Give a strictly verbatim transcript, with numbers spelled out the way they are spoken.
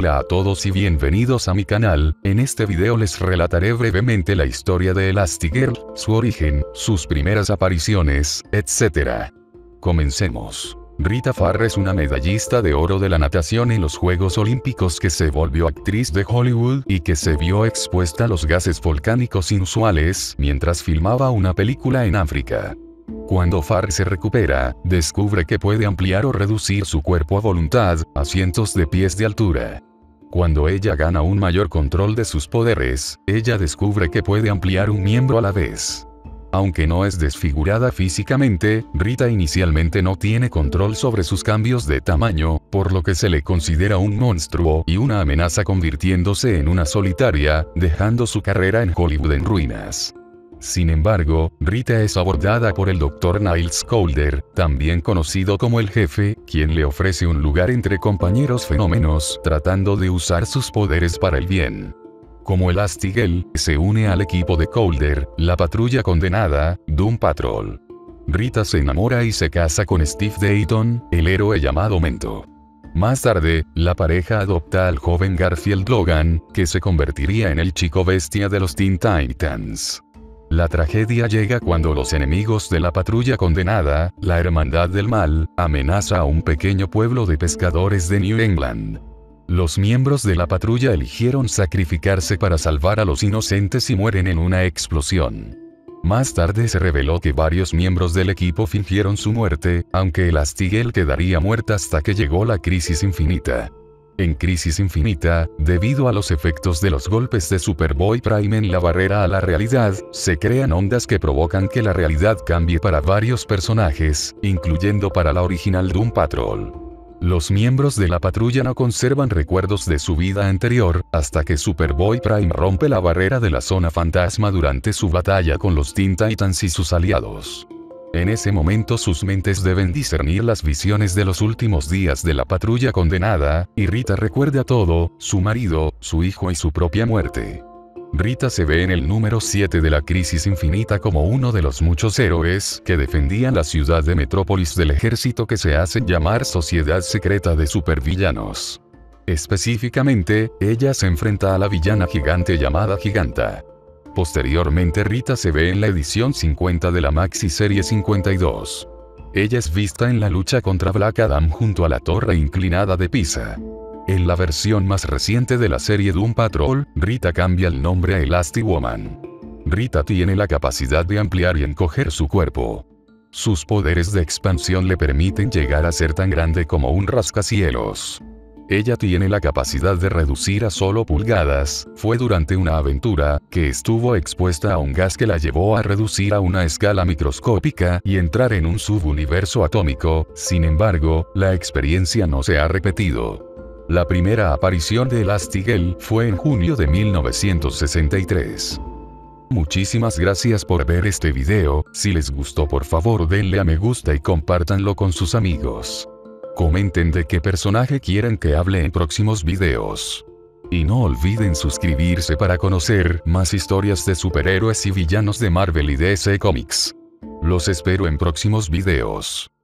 Hola a todos y bienvenidos a mi canal. En este video les relataré brevemente la historia de Elastigirl, su origen, sus primeras apariciones, etcétera. Comencemos. Rita Farr es una medallista de oro de la natación en los Juegos Olímpicos que se volvió actriz de Hollywood y que se vio expuesta a los gases volcánicos inusuales mientras filmaba una película en África. Cuando Farr se recupera, descubre que puede ampliar o reducir su cuerpo a voluntad, a cientos de pies de altura. Cuando ella gana un mayor control de sus poderes, ella descubre que puede ampliar un miembro a la vez. Aunque no es desfigurada físicamente, Rita inicialmente no tiene control sobre sus cambios de tamaño, por lo que se le considera un monstruo y una amenaza, convirtiéndose en una solitaria, dejando su carrera en Hollywood en ruinas. Sin embargo, Rita es abordada por el doctor Niles Caulder, también conocido como el Jefe, quien le ofrece un lugar entre compañeros fenómenos, tratando de usar sus poderes para el bien. Como Elastigirl, se une al equipo de Caulder, la patrulla condenada, Doom Patrol. Rita se enamora y se casa con Steve Dayton, el héroe llamado Mento. Más tarde, la pareja adopta al joven Garfield Logan, que se convertiría en el chico bestia de los Teen Titans. La tragedia llega cuando los enemigos de la patrulla condenada, la Hermandad del Mal, amenaza a un pequeño pueblo de pescadores de New England. Los miembros de la patrulla eligieron sacrificarse para salvar a los inocentes y mueren en una explosión. Más tarde se reveló que varios miembros del equipo fingieron su muerte, aunque Elastigirl quedaría muerta hasta que llegó la Crisis Infinita. En Crisis Infinita, debido a los efectos de los golpes de Superboy Prime en la barrera a la realidad, se crean ondas que provocan que la realidad cambie para varios personajes, incluyendo para la original Doom Patrol. Los miembros de la patrulla no conservan recuerdos de su vida anterior, hasta que Superboy Prime rompe la barrera de la zona fantasma durante su batalla con los Teen Titans y sus aliados. En ese momento sus mentes deben discernir las visiones de los últimos días de la patrulla condenada, y Rita recuerda todo, su marido, su hijo y su propia muerte. Rita se ve en el número siete de la Crisis Infinita como uno de los muchos héroes que defendían la ciudad de Metrópolis del ejército que se hace llamar Sociedad Secreta de Supervillanos. Específicamente, ella se enfrenta a la villana gigante llamada Giganta. Posteriormente Rita se ve en la edición cincuenta de la Maxi Serie cincuenta y dos. Ella es vista en la lucha contra Black Adam junto a la Torre Inclinada de Pisa. En la versión más reciente de la serie Doom Patrol, Rita cambia el nombre a Elasti-Woman. Rita tiene la capacidad de ampliar y encoger su cuerpo. Sus poderes de expansión le permiten llegar a ser tan grande como un rascacielos. Ella tiene la capacidad de reducir a solo pulgadas. Fue durante una aventura que estuvo expuesta a un gas que la llevó a reducir a una escala microscópica y entrar en un subuniverso atómico. Sin embargo, la experiencia no se ha repetido. La primera aparición de Elastigirl fue en junio de mil novecientos sesenta y tres. Muchísimas gracias por ver este video. Si les gustó, por favor denle a me gusta y compártanlo con sus amigos. Comenten de qué personaje quieren que hable en próximos videos. Y no olviden suscribirse para conocer más historias de superhéroes y villanos de Marvel y D C Comics. Los espero en próximos videos.